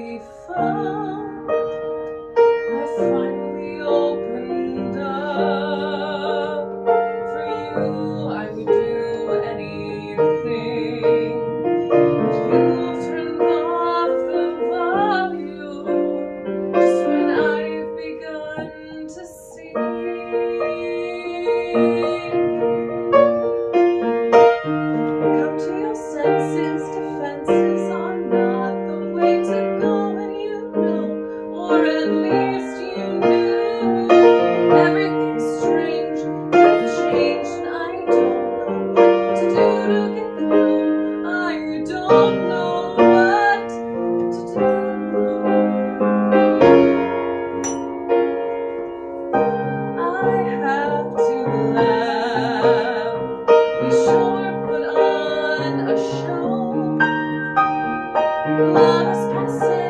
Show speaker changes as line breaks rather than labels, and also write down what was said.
be found. I finally opened up. For you, I would do anything. But you've turned off the volume just when I've begun to see. Come to your senses, defenses are not the way to go, and you know, or at least you knew. Everything's strange, you've changed, and I don't know what to do to get through. I don't know what to do. I have to laugh. We sure put on a show. Let us pass it.